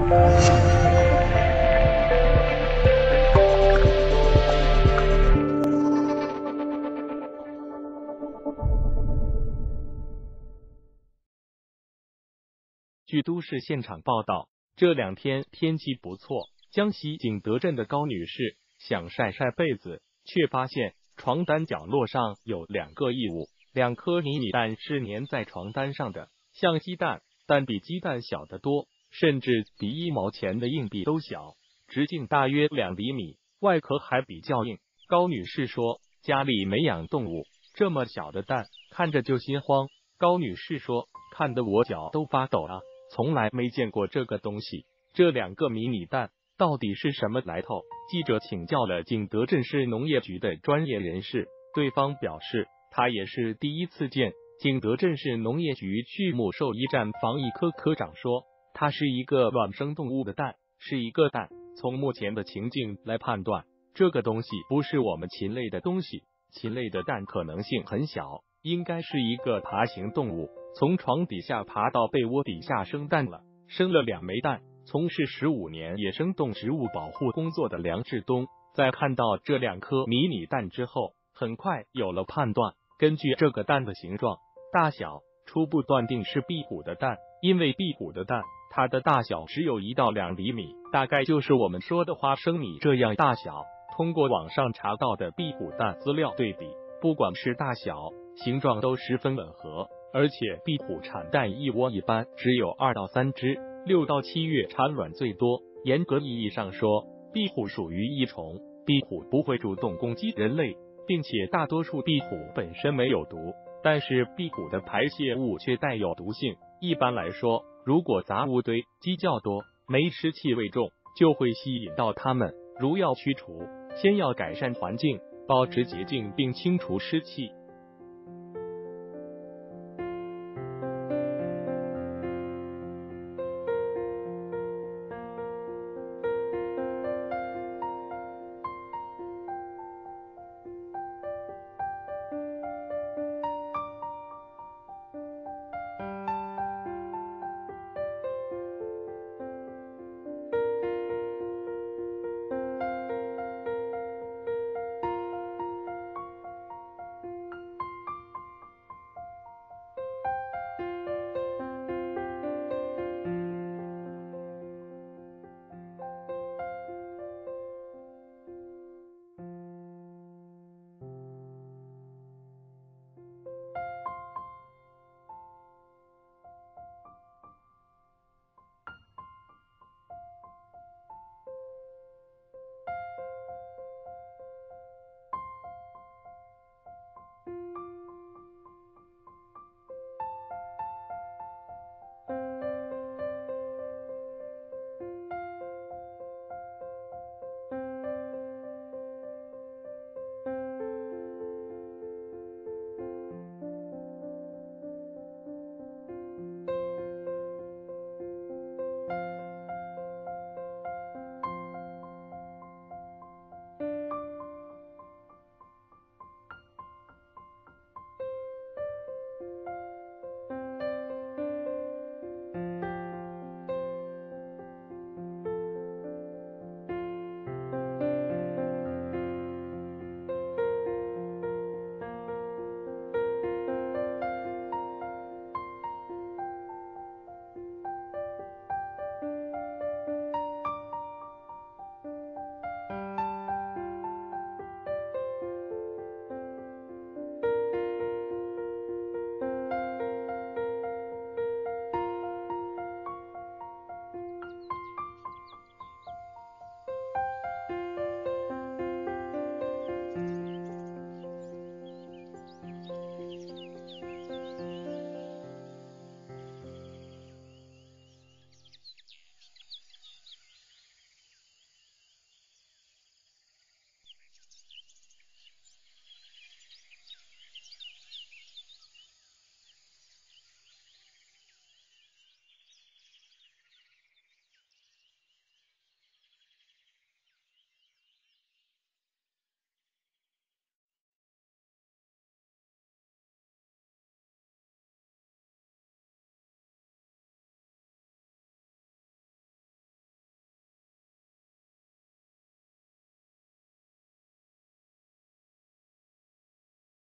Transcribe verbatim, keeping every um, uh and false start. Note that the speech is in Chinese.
据都市现场报道，这两天天气不错，江西景德镇的高女士想晒晒被子，却发现床单角落上有两个异物，两颗迷你蛋是粘在床单上的，像鸡蛋，但比鸡蛋小得多，甚至比一毛钱的硬币都小，直径大约两厘米，外壳还比较硬。高女士说，家里没养动物，这么小的蛋看着就心慌。高女士说，看得我脚都发抖啊，从来没见过这个东西，这两个迷你蛋到底是什么来头？记者请教了景德镇市农业局的专业人士，对方表示他也是第一次见。景德镇市农业局畜牧兽医站防疫科科长说，它是一个卵生动物的蛋，是一个蛋。从目前的情境来判断，这个东西不是我们禽类的东西，禽类的蛋可能性很小，应该是一个爬行动物，从床底下爬到被窝底下生蛋了，生了两枚蛋。从事十五年野生动植物保护工作的梁志东，在看到这两颗迷你蛋之后，很快有了判断。根据这个蛋的形状、大小，初步断定是壁虎的蛋，因为壁虎的蛋，它的大小只有一到两厘米，大概就是我们说的花生米这样大小。通过网上查到的壁虎蛋资料对比，不管是大小、形状都十分吻合，而且壁虎产蛋一窝一般只有二到三只，六到七月产卵最多。严格意义上说，壁虎属于益虫，壁虎不会主动攻击人类，并且大多数壁虎本身没有毒，但是壁虎的排泄物却带有毒性。一般来说，如果杂物堆积较多，霉湿气味重，就会吸引到它们。如要驱除，先要改善环境，保持洁净并清除湿气。